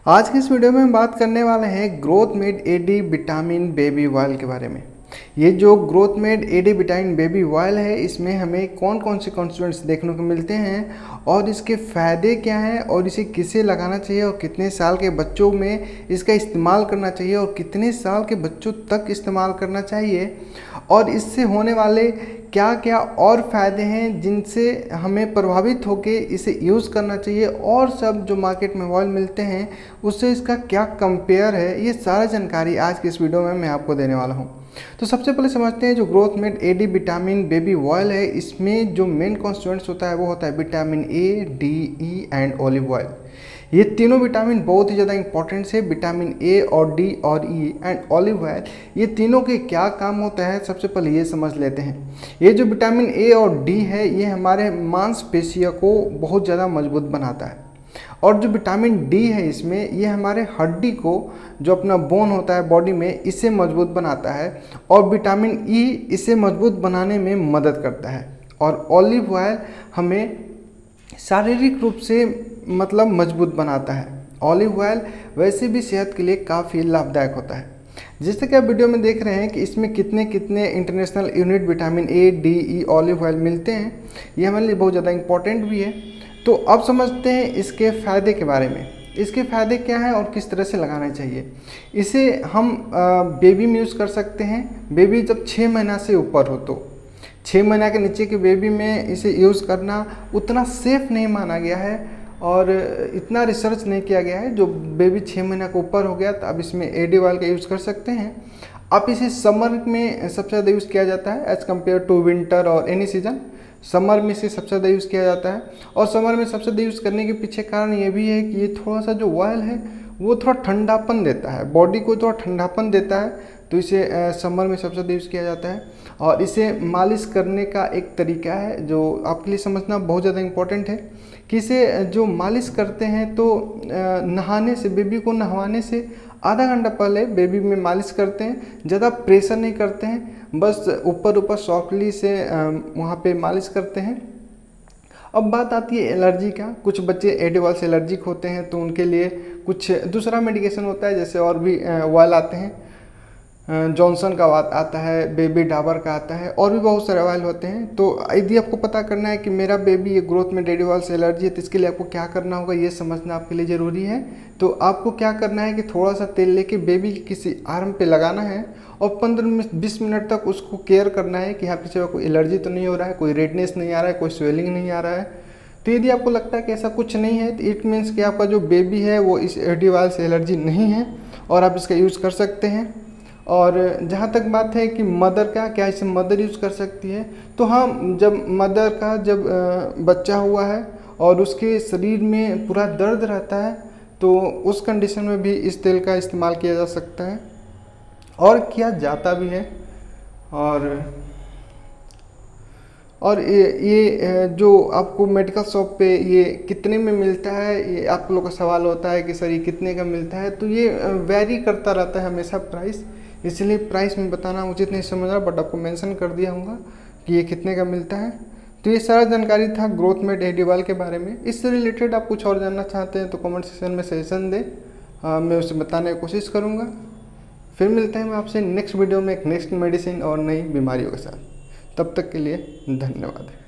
आज की इस वीडियो में हम बात करने वाले हैं growth med AD vitamin baby oil के बारे में। ये जो growth med AD vitamin baby oil है, इसमें हमें कौन कौन से कॉन्स्टिट्यूएंट्स देखने को मिलते हैं और इसके फ़ायदे क्या हैं और इसे किसे लगाना चाहिए और कितने साल के बच्चों में इसका इस्तेमाल करना चाहिए और कितने साल के बच्चों तक इस्तेमाल करना चाहिए और इससे होने वाले क्या क्या और फ़ायदे हैं जिनसे हमें प्रभावित होकर इसे यूज़ करना चाहिए और सब जो मार्केट में ऑयल मिलते हैं उससे इसका क्या कंपेयर है, ये सारा जानकारी आज की इस वीडियो में मैं आपको देने वाला हूँ। तो सबसे पहले समझते हैं जो growth med AD vitamin baby oil है, इसमें जो मेन कॉन्स्टिट्यूएंट्स होता है वो होता है vitamin A, D, E and olive oil. ये तीनों विटामिन बहुत ही ज़्यादा इंपॉर्टेंट है। विटामिन ए और डी और ई एंड ऑलिव ऑयल, ये तीनों के क्या काम होता है सबसे पहले ये समझ लेते हैं। ये जो विटामिन ए और डी है ये हमारे मांसपेशियों को बहुत ज़्यादा मजबूत बनाता है और जो विटामिन डी है इसमें ये हमारे हड्डी को जो अपना बोन होता है बॉडी में इसे मजबूत बनाता है और विटामिन ई इसे मजबूत बनाने में मदद करता है और ऑलिव ऑयल हमें शारीरिक रूप से मजबूत बनाता है। ऑलिव ऑयल वैसे भी सेहत के लिए काफ़ी लाभदायक होता है। जैसे कि आप वीडियो में देख रहे हैं कि इसमें कितने कितने international unit vitamin A, D, E, olive oil मिलते हैं, ये हमारे लिए बहुत ज़्यादा इंपॉर्टेंट भी है। तो अब समझते हैं इसके फ़ायदे के बारे में। इसके फ़ायदे क्या हैं और किस तरह से लगाना चाहिए। इसे हम बेबी में यूज़ कर सकते हैं। बेबी जब 6 महीना से ऊपर हो तो 6 महीना के नीचे के बेबी में इसे यूज़ करना उतना सेफ़ नहीं माना गया है और इतना रिसर्च नहीं किया गया है। जो बेबी 6 महीना के ऊपर हो गया तो अब इसमें एडी ऑयल का यूज़ कर सकते हैं। अब इसे समर में सबसे ज़्यादा यूज़ किया जाता है एज़ कम्पेयर टू विंटर और एनी सीजन। समर में इसे सबसे ज़्यादा यूज़ किया जाता है और समर में सबसे ज़्यादा यूज़ करने के पीछे कारण ये भी है कि ये थोड़ा सा जो ऑयल है वो थोड़ा ठंडापन देता है, बॉडी को थोड़ा ठंडापन देता है, तो इसे समर में सबसे ज़्यादा यूज़ किया जाता है। और इसे मालिश करने का एक तरीका है जो आपके लिए समझना बहुत ज़्यादा इम्पोर्टेंट है कि इसे जो मालिश करते हैं तो नहाने से, बेबी को नहवाने से आधा घंटा पहले बेबी में मालिश करते हैं। ज़्यादा प्रेशर नहीं करते हैं, बस ऊपर ऊपर सॉफ्टली से वहाँ पे मालिश करते हैं। अब बात आती है एलर्जी का। कुछ बच्चे एडी ऑयल से एलर्जिक होते हैं तो उनके लिए कुछ दूसरा मेडिकेशन होता है, जैसे और भी ऑयल आते हैं। जॉनसन का आता है, बेबी डाबर का आता है और भी बहुत सारे ऑयल होते हैं। तो यदि आपको पता करना है कि मेरा बेबी ये ग्रोथ में एडी ऑयल से एलर्जी है तो इसके लिए आपको क्या करना होगा ये समझना आपके लिए ज़रूरी है। तो आपको क्या करना है कि थोड़ा सा तेल लेके बेबी के किसी आर्म पे लगाना है और 15-20 मिनट तक उसको केयर करना है कि यहाँ पीछे कोई एलर्जी तो नहीं हो रहा है, कोई रेडनेस नहीं आ रहा है, कोई स्वेलिंग नहीं आ रहा है। तो यदि आपको लगता है कि ऐसा कुछ नहीं है तो इट मीन्स कि आपका जो बेबी है वो इस एडी ऑयल से एलर्जी नहीं है और आप इसका यूज़ कर सकते हैं। और जहाँ तक बात है कि मदर का, क्या इसे मदर यूज़ कर सकती है, तो हाँ, जब मदर का जब बच्चा हुआ है और उसके शरीर में पूरा दर्द रहता है तो उस कंडीशन में भी इस तेल का इस्तेमाल किया जा सकता है और किया जाता भी है। और ये जो आपको मेडिकल शॉप पे ये कितने में मिलता है, ये आप लोगों का सवाल होता है कि सर ये कितने का मिलता है, तो ये वैरी करता रहता है हमेशा प्राइस, इसलिए प्राइस में बताना उचित नहीं समझ रहा, बट आपको मेंशन कर दिया होगा कि ये कितने का मिलता है। तो ये सारा जानकारी था ग्रोथ मेड एडी ऑयल के बारे में। इससे रिलेटेड आप कुछ और जानना चाहते हैं तो कमेंट सेक्शन में सजेशन दें, मैं उसे बताने की कोशिश करूँगा। फिर मिलते हैं मैं आपसे नेक्स्ट वीडियो में एक नेक्स्ट मेडिसिन और नई बीमारियों के साथ। तब तक के लिए धन्यवाद।